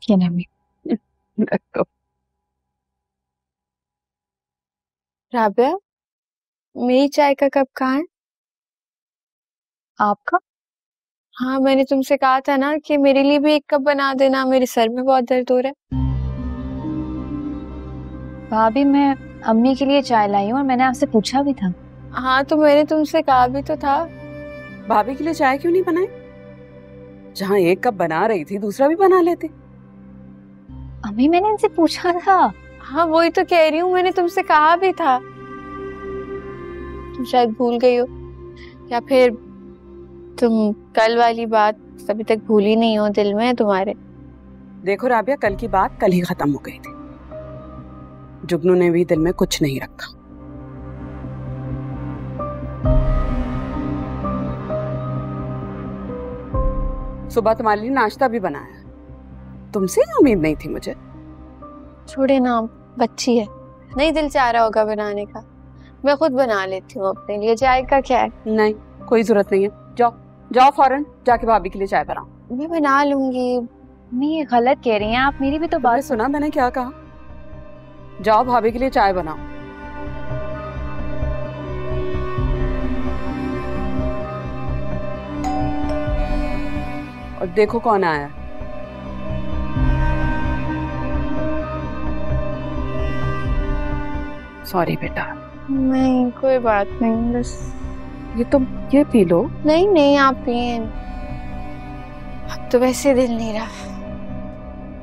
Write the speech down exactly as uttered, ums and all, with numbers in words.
ये नहीं रखो। राबिया, मेरी चाय का कप कहाँ है? आपका? हाँ, मैंने तुमसे कहा था ना कि मेरे लिए भी एक कप बना देना, मेरे सर में बहुत दर्द हो रहा है। भाभी मैं अम्मी के लिए चाय लाई हूँ और मैंने आपसे पूछा भी था। हाँ, तो मैंने तुमसे कहा भी तो था। भाभी के लिए चाय क्यों नहीं बनाई? जहाँ एक कप बना रही थी दूसरा भी बना लेती। अम्मी मैंने इनसे पूछा था। हाँ, वही तो कह रही हूँ, मैंने तुमसे कहा भी था। तुम शायद भूल गई हो, या फिर तुम कल वाली बात अभी तक भूली नहीं हो, दिल में है तुम्हारे। देखो राबिया, कल की बात कल ही खत्म हो गई थी। जुगनू ने भी दिल में कुछ नहीं रखा। सुबह तुम्हारे लिए नाश्ता भी बनाया। तुमसे ही उम्मीद नहीं थी मुझे। छोड़े ना, बच्ची है, नहीं दिल चाह रहा होगा बनाने का। मैं खुद बना लेती हूँ अपने लिए, चाय का क्या है। नहीं, कोई जरूरत नहीं है। जाओ जाओ फौरन जाके भाभी के लिए चाय बनाओ। मैं बना लूंगी। अम्मी ये गलत कह रही हैं आप, मेरी भी तो बात सुना मैंने क्या कहा? जाओ भाभी के लिए चाय बनाओ। और देखो कौन आया। सॉरी बेटा। नहीं, कोई बात नहीं, बस ये तुम ये पी लो। नहीं नहीं, आप पिए। अब तो वैसे दिल नहीं रहा।